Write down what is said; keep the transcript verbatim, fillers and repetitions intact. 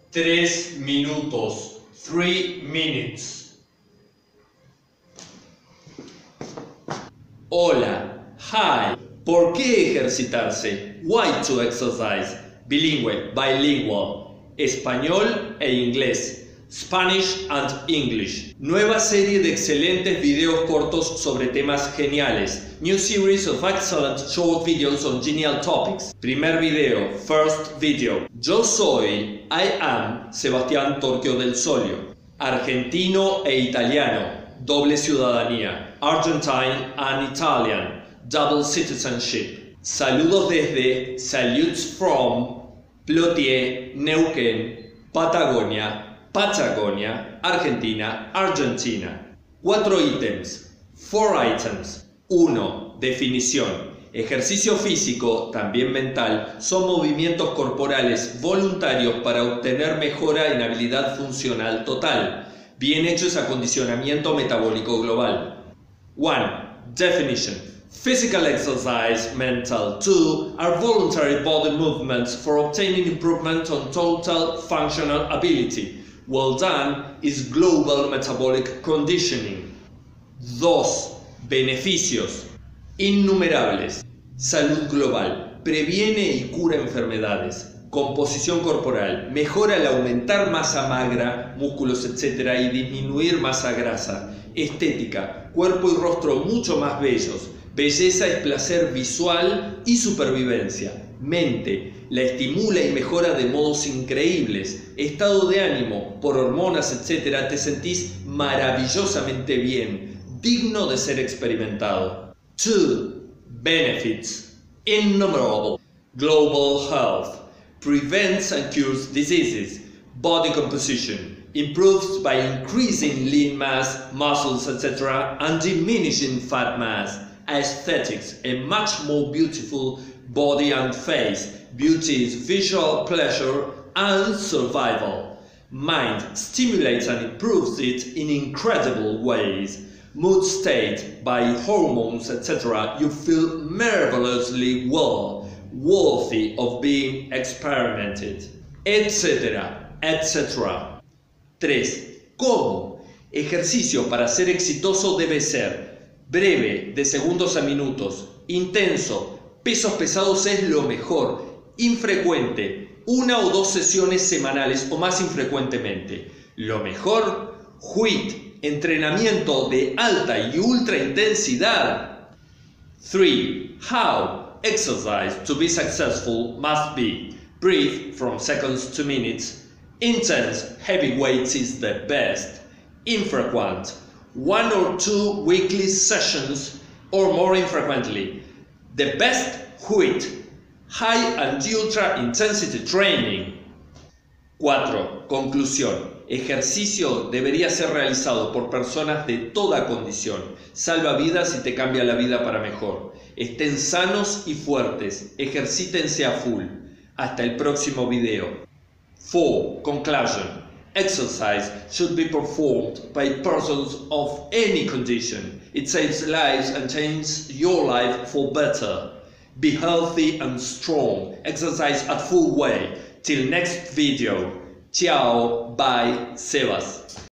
Tres minutos. Three minutes. Hola. Hi. ¿Por qué ejercitarse? Why to exercise? Bilingüe, bilingual. Español e inglés. Spanish and English. Nueva serie de excelentes videos cortos sobre temas geniales. New series of excellent short videos on genial topics. Primer video, first video. Yo soy, I am, Sebastián Torquio del Solio. Argentino e italiano. Doble ciudadanía. Argentine and Italian. Double citizenship. Saludos desde, salutes from, Plotier, Neuquén, Patagonia, Patagonia, Argentina, Argentina. Cuatro ítems. Four items. Uno. Definición. Ejercicio físico, también mental, son movimientos corporales voluntarios para obtener mejora en habilidad funcional total. Bien hecho es acondicionamiento metabólico global. One. Definition. Physical exercise, mental. Two. Are voluntary body movements for obtaining improvement on total functional ability. Well done is global metabolic conditioning. Dos. Beneficios. Innumerables. Salud global. Previene y cura enfermedades. Composición corporal. Mejora al aumentar masa magra, músculos, etcétera y disminuir masa grasa. Estética. Cuerpo y rostro mucho más bellos. Belleza es placer visual y supervivencia. Mente. La estimula y mejora de modos increíbles. Estado de ánimo. Por hormonas, etcétera te sentís maravillosamente bien. Digno de ser experimentado. Two. Benefits. Innumerable. Global health. Prevents and cures diseases. Body composition. Improves by increasing lean mass, muscles, etcétera and diminishing fat mass. Aesthetics. A much more beautiful body and face. Beauty is visual pleasure and survival. Mind stimulates and improves it in incredible ways. Mood state, by hormones, etcétera, you feel marvelously well, worthy of being experimented, etcétera, etcétera. Tres. ¿Cómo? Ejercicio para ser exitoso debe ser breve, de segundos a minutos, intenso, pesos pesados es lo mejor, infrecuente, una o dos sesiones semanales o más infrecuentemente. Lo mejor, H I I T, entrenamiento de alta y ultra intensidad. Three. How? Exercise to be successful must be brief from seconds to minutes. Intense, heavy weights is the best. Infrequent, one or two weekly sessions or more infrequently. The best, H I I T, high and ultra intensity training. Cuatro. Conclusión. Ejercicio debería ser realizado por personas de toda condición. Salva vidas y te cambia la vida para mejor. Estén sanos y fuertes. Ejercítense a full. Hasta el próximo video. Four. Conclusion. Exercise should be performed by persons of any condition. It saves lives and changes your life for better. Be healthy and strong. Exercise at full way. Till next video. Ciao. Bye. Sebas.